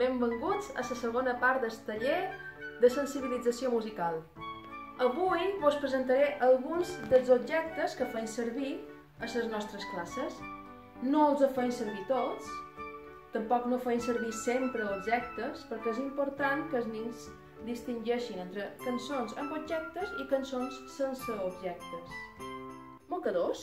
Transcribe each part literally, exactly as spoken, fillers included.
benvinguts a la segona part del taller de sensibilització musical. Avui vos presentaré alguns dels objectes que feim servir a les nostres classes. No els feim servir tots, tampoc no feim servir sempre objectes, perquè és important que els nens distingeixin entre cançons amb objectes i cançons sense objectes. Mocadors.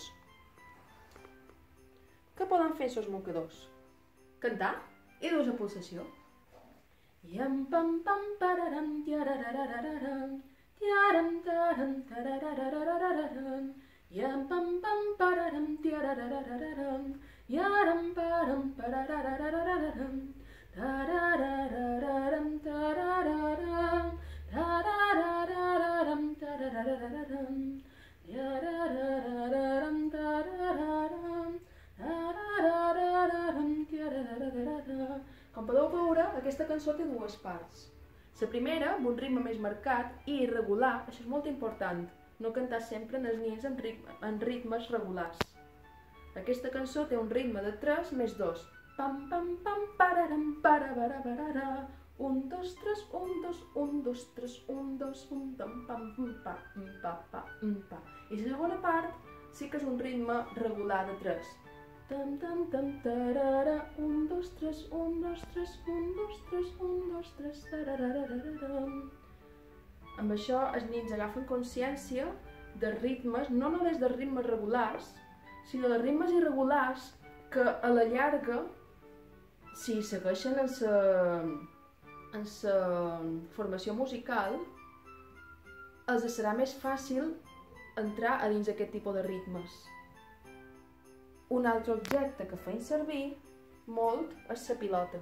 Què poden fer els mocadors? Cantar i dur la pulsació. Yam pam pam pararam tiarararararam tiaram taram tarararararam yam pam pam pararam tiarararararam yaram param parararararam tarararararam tarararam tarararararam tarararararam yarararararam tarararam tarararararam tiarararararam. Com podeu veure, aquesta cançó té dues parts. La primera, amb un ritme més marcat i irregular, això és molt important, no cantar sempre en els nens en, ritme, en ritmes regulars. Aquesta cançó té un ritme de tres més dos. Pam, pam, pam, pararam, para, para, para, un, dos, tres, un, dos, un, dos, tres, un, dos, un, pam, pam, pam, pa, pa, pa, pa. I la segona part sí que és un ritme regular de tres. Tam, tam, tam, tarara, un, dos, tres, un, dos, tres, un, dos, tres, un, dos, tres, tarararararam. Amb això els nens agafen consciència de ritmes, no només de ritmes regulars, sinó de ritmes irregulars que a la llarga, si segueixen en sa, en sa formació musical, els serà més fàcil entrar a dins aquest tipus de ritmes. Un altre objecte que feim servir molt és la pilota.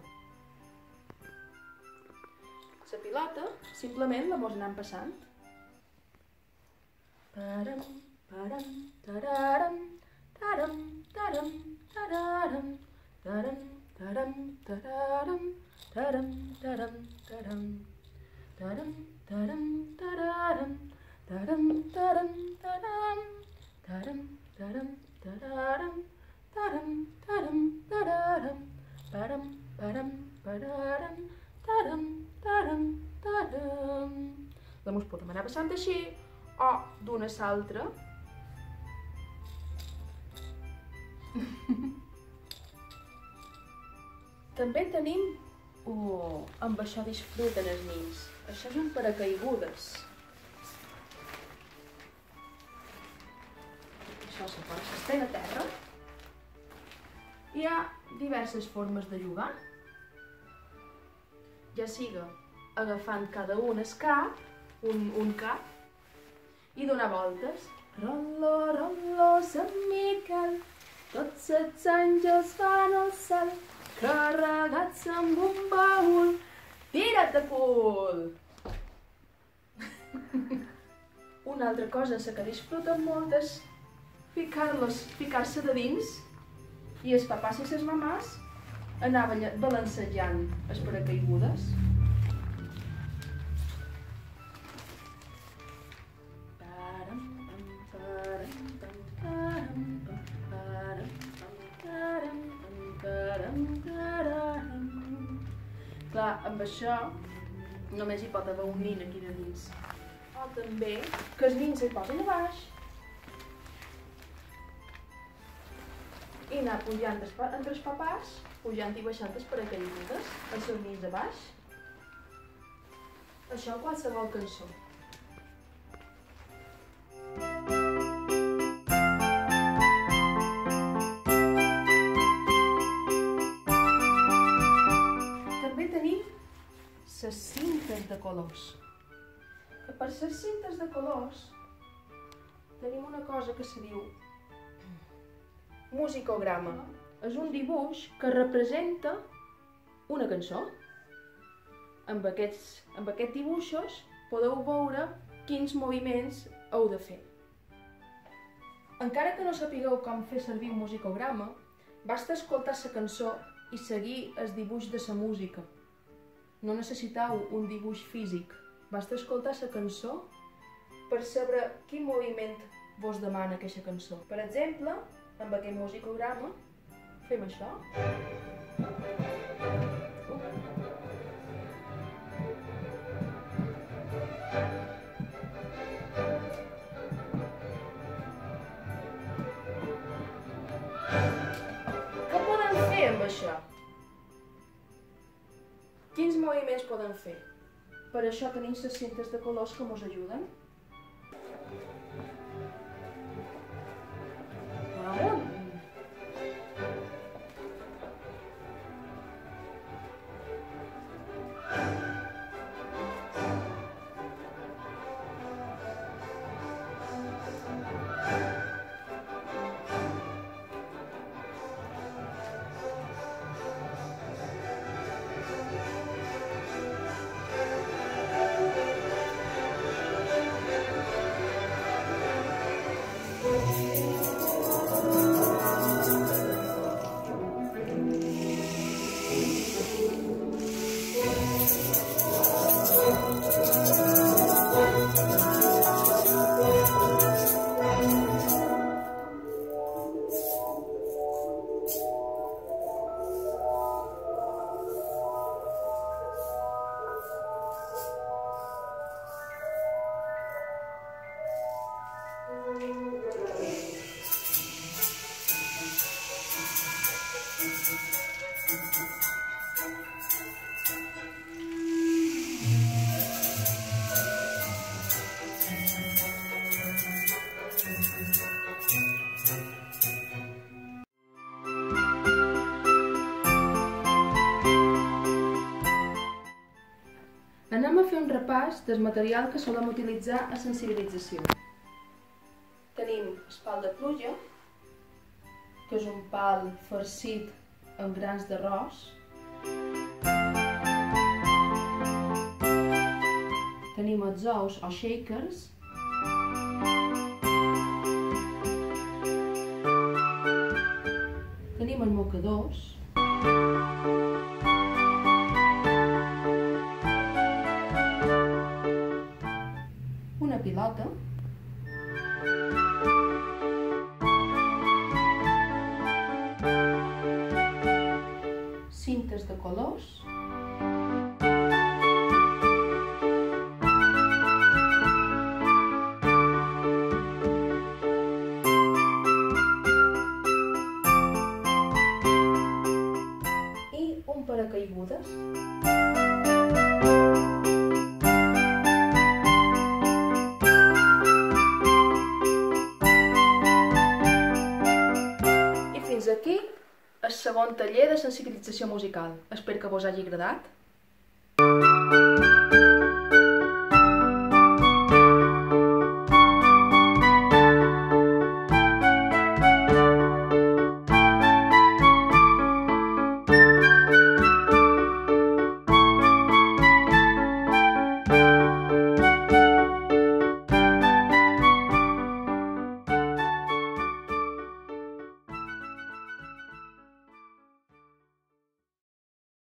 La pilota simplement la mos anem passant. Param, param, tararam, taram, taram, tararam, taram, taram, tararam, taram, taram, taram, taram, taram, tararam, taram, taram, taram, taram, taram, tararam. Taram, taram, tararam, param, param, pararam, taram, taram, taram. La mos podem anar passant així o d'una a l'altra. També tenim... Oh, amb això disfruten els nens. Això és un paracaigudes. Això se pot s'estén a terra. Hi ha diverses formes de jugar, ja siga agafant cada un el cap, un, un cap, i donar voltes. Rollo, rollo, Sant Miquel, tots els àngels van al cel, carregats amb un baúl, tira't de cul! Una altra cosa en la que disfruten molt és ficar-los, ficar-se de dins, i els papàs i les mamàs anaven balancejant els paracaigudes. Clar, amb això només hi pot haver un nin aquí de dins. O també que els nins es posen a baix i anar pujant entre els papàs, pujant i baixant els paracaigudes, els seus nins a baix. Això en qualsevol cançó. També tenim les cintes de colors. Que per les cintes de colors tenim una cosa que se diu musicograma. És un dibuix que representa una cançó. Amb aquests, amb aquests dibuixos podeu veure quins moviments heu de fer. Encara que no sapigueu com fer servir un musicograma, basta escoltar la cançó i seguir el dibuix de la música. No necessiteu un dibuix físic, basta escoltar la cançó per saber quin moviment vos demana aquesta cançó. Per exemple, amb aquest musicograma fem això. baixar. Quins moviments poden fer? Per això tenim les cintes de colors que ens ajuden. Amunt. Anem a fer un repàs del material que solem utilitzar a sensibilització. Tenim el pal de pluja, que és un pal farcit amb grans d'arròs. Tenim els ous o shakers. Tenim els mocadors. Una pilota. Cintes de colors. I un paracaigudes. Fins aquí el segon taller de sensibilització musical. Espero que vos hagi agradat.